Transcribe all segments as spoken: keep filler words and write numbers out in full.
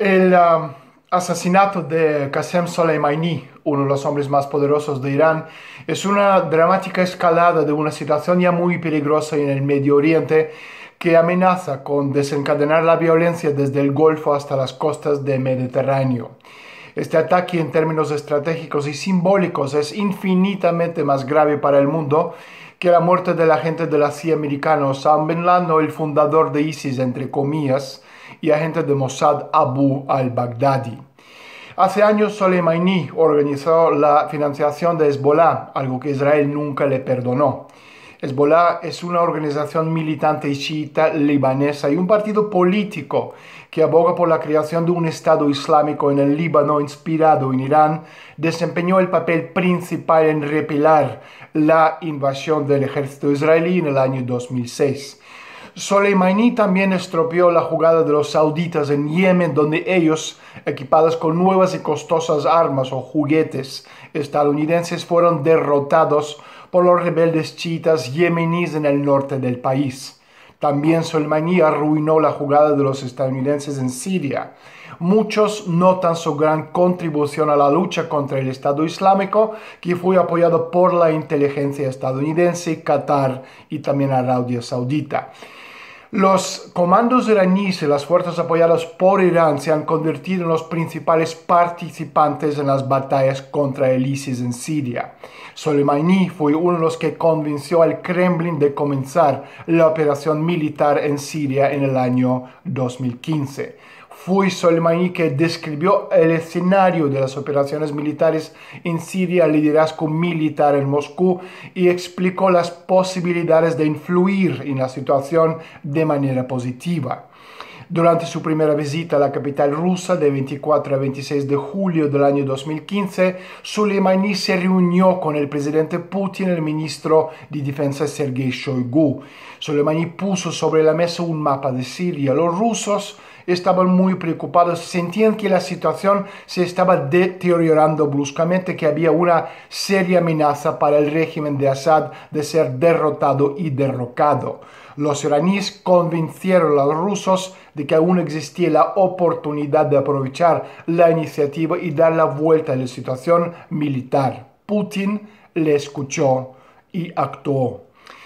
El um, asesinato de Qasem Soleimani, uno de los hombres más poderosos de Irán, es una dramática escalada de una situación ya muy peligrosa en el Medio Oriente que amenaza con desencadenar la violencia desde el Golfo hasta las costas del Mediterráneo. Este ataque en términos estratégicos y simbólicos es infinitamente más grave para el mundo que la muerte del agente de la C I A americano Osama Bin Laden o el fundador de ISIS, entre comillas, y agente de Mossad Abu al-Baghdadi. Hace años Soleimani organizó la financiación de Hezbollah, algo que Israel nunca le perdonó. Hezbollah es una organización militante chiita libanesa y un partido político que aboga por la creación de un Estado Islámico en el Líbano inspirado en Irán. Desempeñó el papel principal en repeler la invasión del ejército israelí en el año dos mil seis. Soleimani también estropeó la jugada de los sauditas en Yemen, donde ellos, equipados con nuevas y costosas armas o juguetes estadounidenses, fueron derrotados por los rebeldes chiitas yemeníes en el norte del país. También Soleimani arruinó la jugada de los estadounidenses en Siria. Muchos notan su gran contribución a la lucha contra el Estado Islámico, que fue apoyado por la inteligencia estadounidense, Qatar y también Arabia Saudita. Los comandos iraníes y las fuerzas apoyadas por Irán se han convertido en los principales participantes en las batallas contra el ISIS en Siria. Soleimani fue uno de los que convenció al Kremlin de comenzar la operación militar en Siria en el año dos mil quince. Fue Soleimani que describió el escenario de las operaciones militares en Siria al liderazgo militar en Moscú y explicó las posibilidades de influir en la situación de manera positiva. Durante su primera visita a la capital rusa de veinticuatro a veintiséis de julio del año dos mil quince, Soleimani se reunió con el presidente Putin y el ministro de Defensa Sergei Shoigu. Soleimani puso sobre la mesa un mapa de Siria. Los rusos estaban muy preocupados, sentían que la situación se estaba deteriorando bruscamente, que había una seria amenaza para el régimen de Assad de ser derrotado y derrocado. Los iraníes convencieron a los rusos de que aún existía la oportunidad de aprovechar la iniciativa y dar la vuelta a la situación militar. Putin le escuchó y actuó.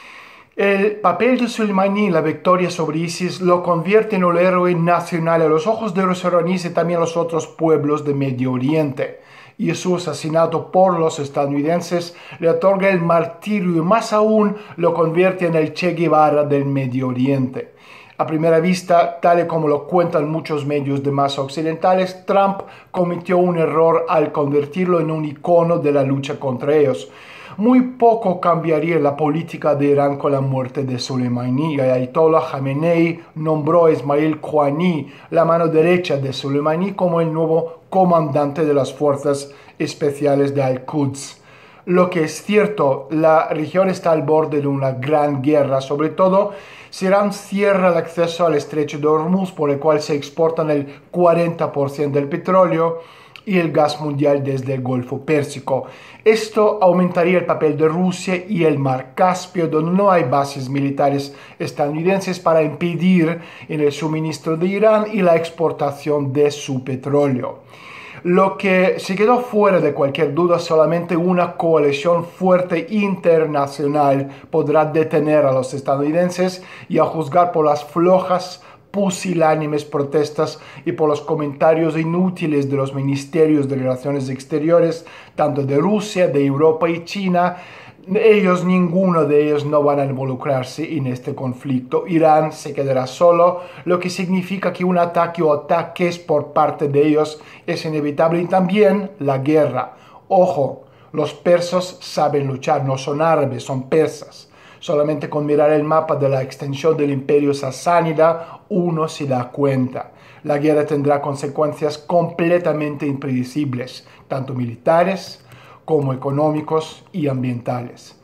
El papel de Soleimani en la victoria sobre ISIS lo convierte en un héroe nacional a los ojos de los iraníes y también a los otros pueblos de Medio Oriente. Y su asesinato por los estadounidenses le otorga el martirio y más aún lo convierte en el Che Guevara del Medio Oriente. A primera vista, tal y como lo cuentan muchos medios de masa occidentales, Trump cometió un error al convertirlo en un icono de la lucha contra ellos. Muy poco cambiaría la política de Irán con la muerte de Soleimani. El Ayatollah Khamenei nombró a Ismail Qaani, la mano derecha de Soleimani, como el nuevo comandante de las fuerzas especiales de Al-Quds. Lo que es cierto, la región está al borde de una gran guerra, sobre todo si Irán cierra el acceso al estrecho de Hormuz, por el cual se exportan el cuarenta por ciento del petróleo y el gas mundial desde el Golfo Pérsico. Esto aumentaría el papel de Rusia y el Mar Caspio, donde no hay bases militares estadounidenses para impedir en el suministro de Irán y la exportación de su petróleo. Lo que se quedó fuera de cualquier duda, solamente una coalición fuerte internacional podrá detener a los estadounidenses, y a juzgar por las flojas pusilánimes protestas y por los comentarios inútiles de los ministerios de Relaciones Exteriores, tanto de Rusia, de Europa y China, ellos, ninguno de ellos no van a involucrarse en este conflicto. Irán se quedará solo, lo que significa que un ataque o ataques por parte de ellos es inevitable, y también la guerra. Ojo, los persas saben luchar, no son árabes, son persas. Solamente con mirar el mapa de la extensión del imperio sasánida uno se da cuenta. La guerra tendrá consecuencias completamente impredecibles, tanto militares como económicos y ambientales.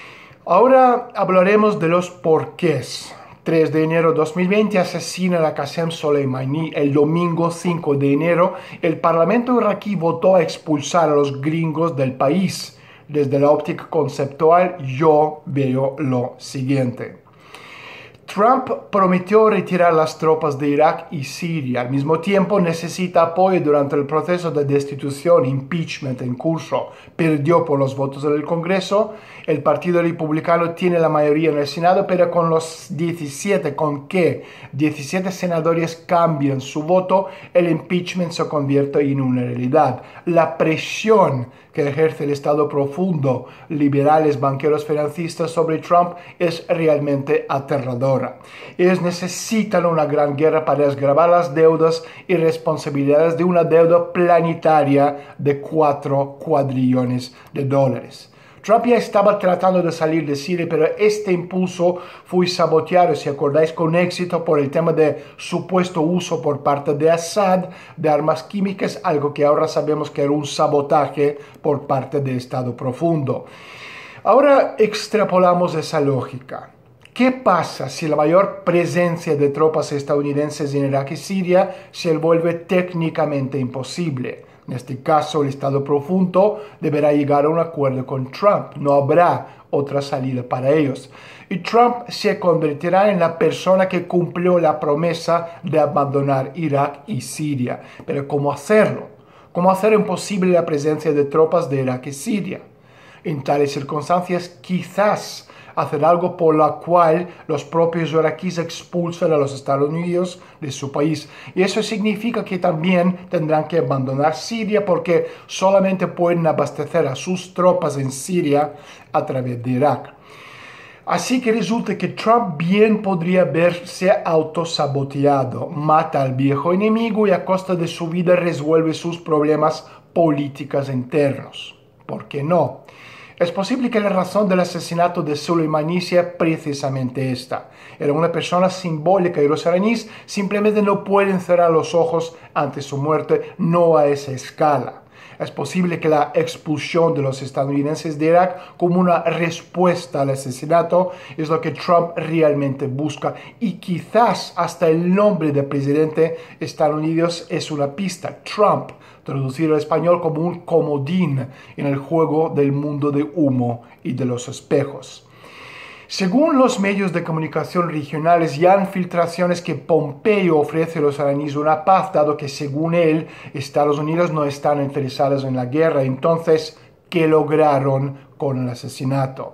Ahora hablaremos de los porqués. tres de enero de dos mil veinte asesinan a Qasem Soleimani. El domingo cinco de enero el parlamento iraquí votó a expulsar a los gringos del país. Desde la óptica conceptual yo veo lo siguiente. Trump prometió retirar las tropas de Irak y Siria. Al mismo tiempo necesita apoyo durante el proceso de destitución, impeachment en curso. Perdió por los votos del Congreso. El Partido Republicano tiene la mayoría en el Senado, pero con los diecisiete, ¿con qué? diecisiete senadores cambian su voto, el impeachment se convierte en una realidad. La presión que ejerce el Estado profundo, liberales, banqueros, financistas sobre Trump es realmente aterradora. Ellos necesitan una gran guerra para desgravar las deudas y responsabilidades de una deuda planetaria de cuatro cuadrillones de dólares. Trump ya estaba tratando de salir de Siria, pero este impulso fue saboteado, si acordáis, con éxito por el tema de supuesto uso por parte de Assad de armas químicas, algo que ahora sabemos que era un sabotaje por parte del Estado profundo. Ahora extrapolamos esa lógica. ¿Qué pasa si la mayor presencia de tropas estadounidenses en Irak y Siria se vuelve técnicamente imposible? En este caso, el Estado profundo deberá llegar a un acuerdo con Trump. No habrá otra salida para ellos. Y Trump se convertirá en la persona que cumplió la promesa de abandonar Irak y Siria. Pero ¿cómo hacerlo? ¿Cómo hacer imposible la presencia de tropas de Irak y Siria? En tales circunstancias, quizás hacer algo por la cual los propios iraquíes expulsan a los Estados Unidos de su país. Y eso significa que también tendrán que abandonar Siria porque solamente pueden abastecer a sus tropas en Siria a través de Irak. Así que resulta que Trump bien podría verse autosaboteado, mata al viejo enemigo y a costa de su vida resuelve sus problemas políticos internos. ¿Por qué no? Es posible que la razón del asesinato de Soleimani sea precisamente esta. Era una persona simbólica y los iraníes simplemente no pueden cerrar los ojos ante su muerte, no a esa escala. Es posible que la expulsión de los estadounidenses de Irak como una respuesta al asesinato es lo que Trump realmente busca y quizás hasta el nombre del presidente estadounidense es una pista. Trump, traducido al español como un comodín en el juego del mundo de humo y de los espejos. Según los medios de comunicación regionales, ya hay filtraciones que Pompeo ofrece a los iraníes una paz, dado que según él, Estados Unidos no están interesados en la guerra. Entonces, ¿qué lograron con el asesinato?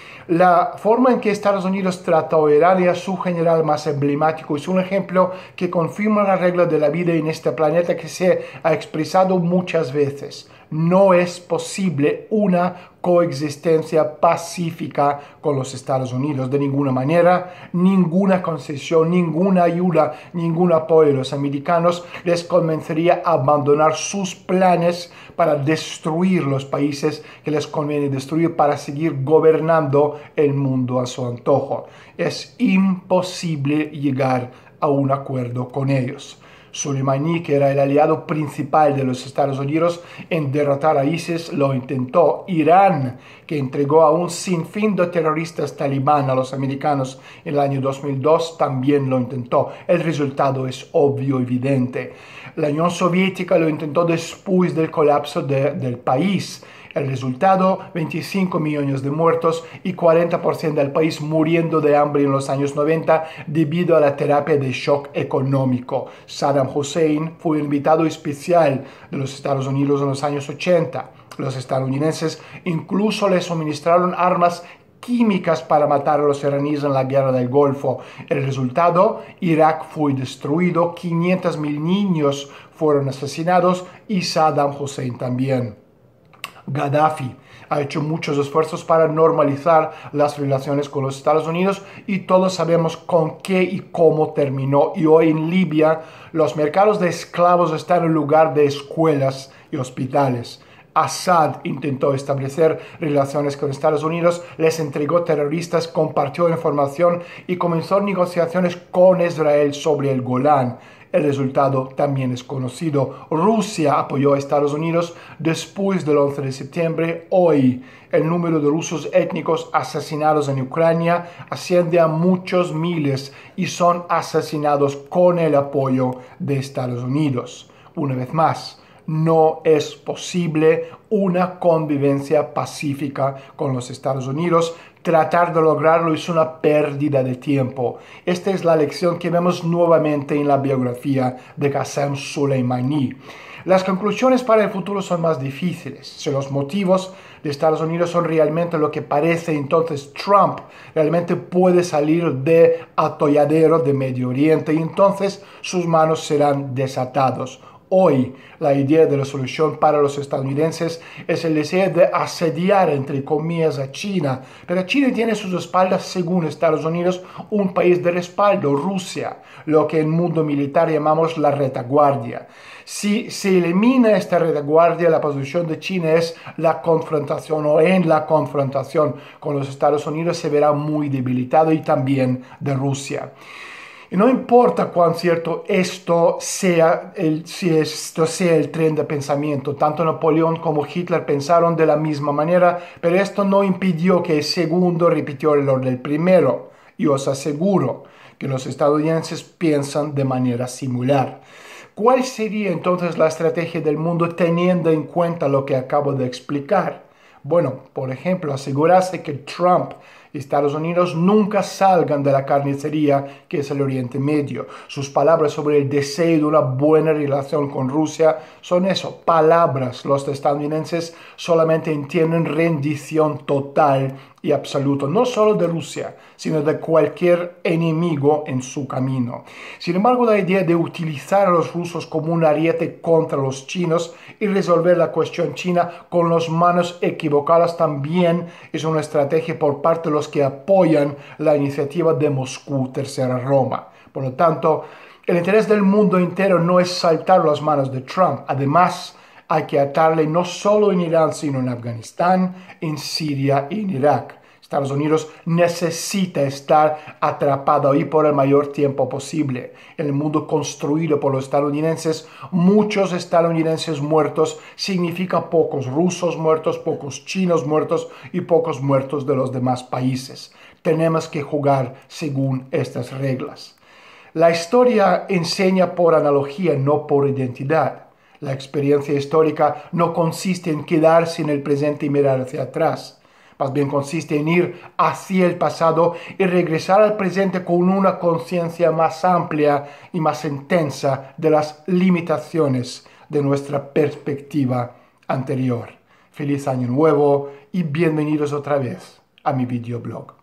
La forma en que Estados Unidos trató a Irán es su general más emblemático. Es un ejemplo que confirma la regla de la vida en este planeta que se ha expresado muchas veces. No es posible una coexistencia pacífica con los Estados Unidos. De ninguna manera, ninguna concesión, ninguna ayuda, ningún apoyo a los americanos les convencería a abandonar sus planes para destruir los países que les conviene destruir para seguir gobernando el mundo a su antojo. Es imposible llegar a un acuerdo con ellos. Soleimani, que era el aliado principal de los Estados Unidos en derrotar a ISIS, lo intentó. Irán, que entregó a un sinfín de terroristas talibán a los americanos en el año dos mil dos, también lo intentó. El resultado es obvio, evidente. La Unión Soviética lo intentó después del colapso de, del país. El resultado, veinticinco millones de muertos y cuarenta por ciento del país muriendo de hambre en los años noventa debido a la terapia de shock económico. Saddam Hussein fue invitado especial de los Estados Unidos en los años ochenta. Los estadounidenses incluso le suministraron armas químicas para matar a los iraníes en la guerra del Golfo. El resultado, Irak fue destruido, quinientos mil niños fueron asesinados y Saddam Hussein también. Gaddafi ha hecho muchos esfuerzos para normalizar las relaciones con los Estados Unidos y todos sabemos con qué y cómo terminó. Y hoy en Libia los mercados de esclavos están en lugar de escuelas y hospitales. Assad intentó establecer relaciones con Estados Unidos, les entregó terroristas, compartió información y comenzó negociaciones con Israel sobre el Golán. El resultado también es conocido. Rusia apoyó a Estados Unidos después del once de septiembre. Hoy, el número de rusos étnicos asesinados en Ucrania asciende a muchos miles y son asesinados con el apoyo de Estados Unidos. Una vez más, no es posible una convivencia pacífica con los Estados Unidos. Tratar de lograrlo es una pérdida de tiempo. Esta es la lección que vemos nuevamente en la biografía de Qasem Soleimani. Las conclusiones para el futuro son más difíciles. Si los motivos de Estados Unidos son realmente lo que parece, entonces Trump realmente puede salir de atolladero de Medio Oriente y entonces sus manos serán desatados. Hoy, la idea de la solución para los estadounidenses es el deseo de asediar, entre comillas, a China. Pero China tiene a sus espaldas, según Estados Unidos, un país de respaldo, Rusia, lo que en el mundo militar llamamos la retaguardia. Si se elimina esta retaguardia, la posición de China es la confrontación o en la confrontación con los Estados Unidos se verá muy debilitado y también de Rusia. Y no importa cuán cierto esto sea, el, si esto sea el tren de pensamiento, tanto Napoleón como Hitler pensaron de la misma manera, pero esto no impidió que el segundo repitió el error del primero. Y os aseguro que los estadounidenses piensan de manera similar. ¿Cuál sería entonces la estrategia del mundo teniendo en cuenta lo que acabo de explicar? Bueno, por ejemplo, asegurarse que Trump y Estados Unidos nunca salgan de la carnicería que es el Oriente Medio. Sus palabras sobre el deseo de una buena relación con Rusia son eso, palabras. Los estadounidenses solamente entienden rendición total y absoluta, no solo de Rusia, sino de cualquier enemigo en su camino. Sin embargo, la idea de utilizar a los rusos como un ariete contra los chinos y resolver la cuestión china con las manos equivocadas también es una estrategia por parte de los que apoyan la iniciativa de Moscú Tercera Roma. Por lo tanto, el interés del mundo entero no es saltar las manos de Trump. Además, hay que atarle no solo en Irán, sino en Afganistán, en Siria y en Irak. Estados Unidos necesita estar atrapado ahí por el mayor tiempo posible. En el mundo construido por los estadounidenses, muchos estadounidenses muertos significa pocos rusos muertos, pocos chinos muertos y pocos muertos de los demás países. Tenemos que jugar según estas reglas. La historia enseña por analogía, no por identidad. La experiencia histórica no consiste en quedarse en el presente y mirar hacia atrás. Más bien consiste en ir hacia el pasado y regresar al presente con una conciencia más amplia y más intensa de las limitaciones de nuestra perspectiva anterior. Feliz año nuevo y bienvenidos otra vez a mi videoblog.